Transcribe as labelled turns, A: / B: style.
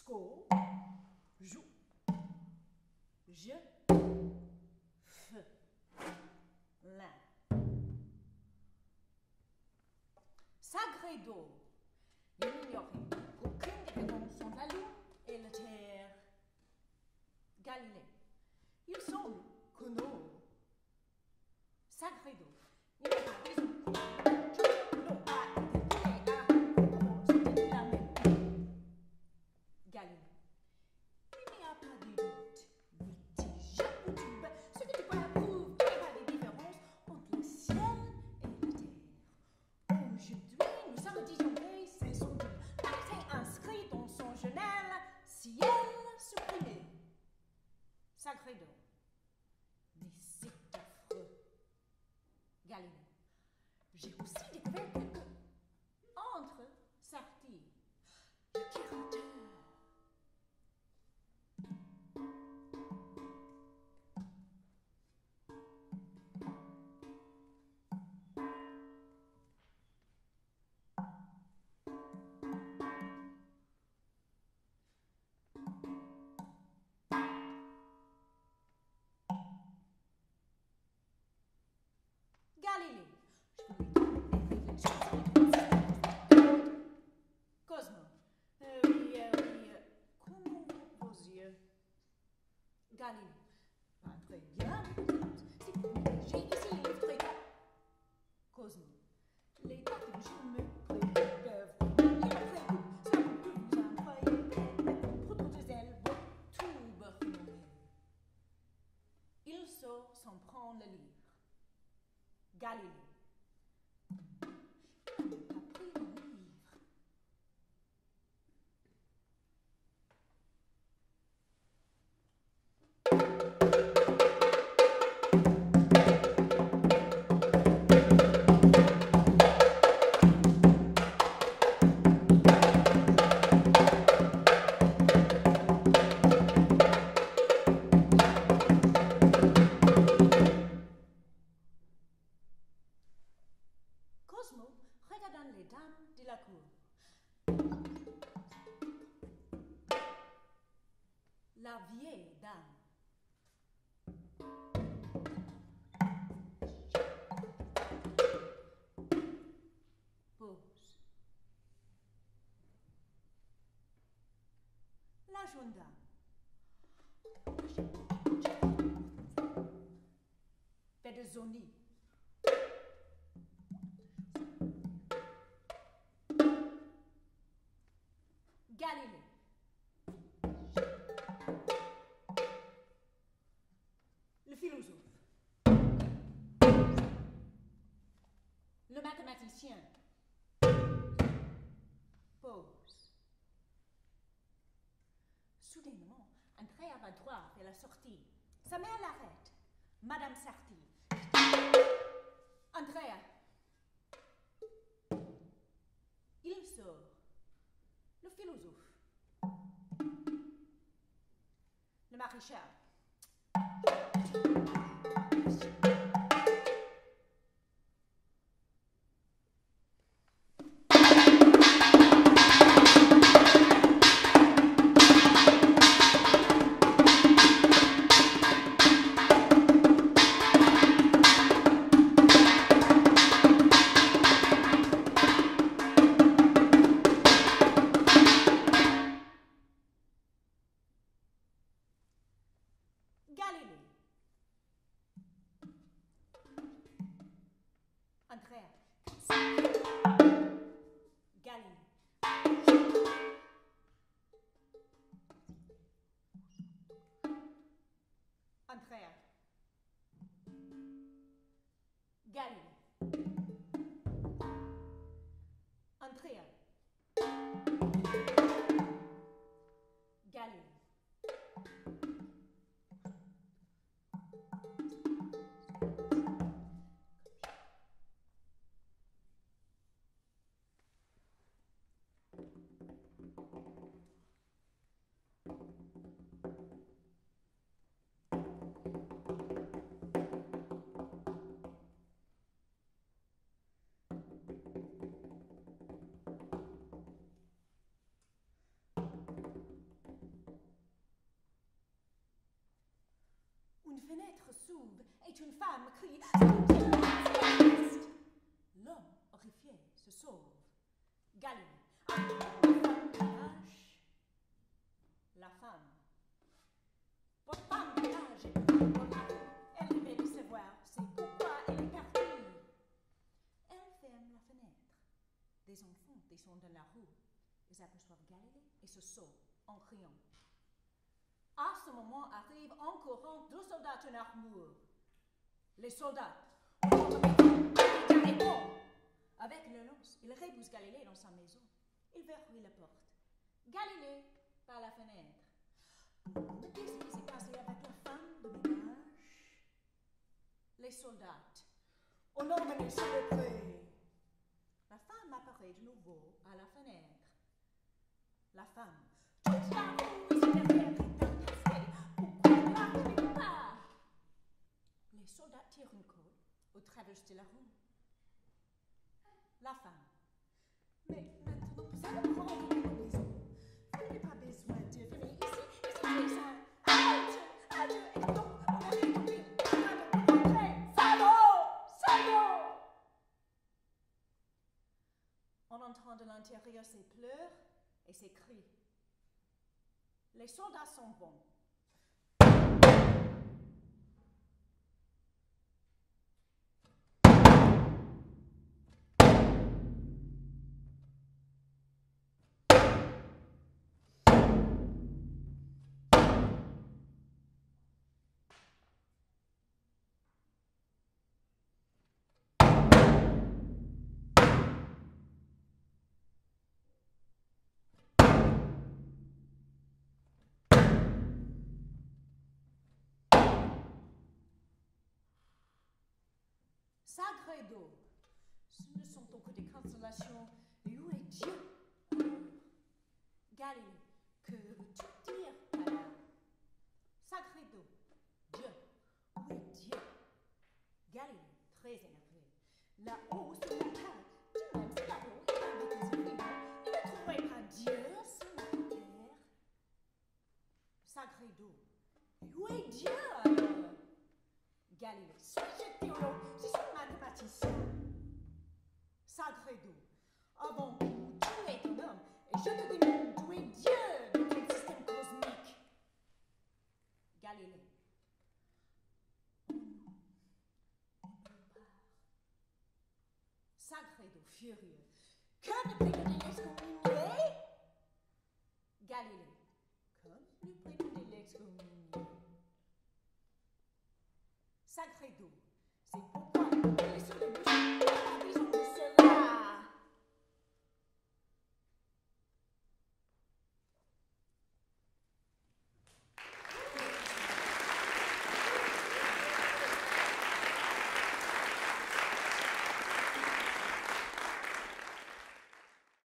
A: sco, joue, je, f, l'un. Sagredo, il n'ignorait aucune des réponses entre la Lune et la Terre. Galilée, il semble que non. Sagredo, il n'y a pas raison. L'eau a été coulée à c'était la même. Galilée, il n'y a pas de doute. Mitigé ou tube, ce que tu vois prouve qu'il n'y a pas de différence entre le ciel et la terre. Aujourd'hui, nous sommes disjonctés, c'est son but. Acte inscrit dans son journal, ciel supprimé. Sagredo, mais c'est affreux. Galilée, j'ai aussi découvert quelques entre sorties. Le curateur. Galilée, Cosmo, oui, comment vos yeux? Galilée, très bien, j'ai ici le livre très grand. Cosmo, les dates de jour me peuvent. Il a prévu, ça peut vous envoyer votre deux ailes, votre tube renommé. Il sort sans prendre le livre. Galilée. Il n'a même pas pris le livre. Cosmo regardant les dames de la cour. La vieille dame. Pause. La jeune dame. Fait de zonie. Galilée. Le philosophe. Le mathématicien. Pause. Soudainement, Andrea va droit vers la sortie. Sa mère l'arrête. Madame Sarti. Andrea. Il sort. Le philosophe. Le maréchal. fenêtre s'ouvre et une femme crie « Mon Dieu, c'est la L'homme, horrifié, se sauve. Galilée. La femme. Votre femme dégage. Elle devait le savoir. C'est pourquoi elle est partie. Elle ferme la fenêtre. Des enfants descendent dans la rue. Ils aperçoivent Galilée et se sauvent en criant. À ce moment arrivent en courant 2 soldats en armure. Les soldats. Avec le lance, il repousse Galilée dans sa maison. Il verrouille la porte. Galilée par la fenêtre. Qu'est-ce qui s'est passé avec la femme de ménage? Les soldats. On emmené sur le pré. La femme apparaît de nouveau à la fenêtre. La femme. Toute la rue ici derrière est entassée. Pourquoi ne l'arrivez pas? Les soldats tirent une corde au travers de la rue. La femme. Mais maintenant, vous allez prendre une maison. Vous n'avez pas besoin de venir ici. Ici, ça. Adieu, adieu. Et donc, on a dit qu'on est en train de rentrer. Salaud! Salaud! On entend de l'intérieur ses pleurs et ses cris. Les soldats sont bons. Sagredo, ce ne sont donc que des consolations. Et où est Dieu? Galilée, que veux-tu dire par là? Sagredo, Dieu, où est Dieu? Galilée, très énervé. Là-haut, sur la table, tu m'aimes, c'est là-haut, avec les opinions. Il ne trouverait pas Dieu sur la terre. Sagredo, et où est Dieu alors? Galilée, suis-je théologue? Je suis mathématicien. Sagredo, avant tout, tu es un homme, et je te demande d'où est Dieu de ton système cosmique. Galilée, on part. Sagredo, furieux, que ne prétendez l'excommunier? Galilée, comme lui prétendez l'excommunier? Sagredo,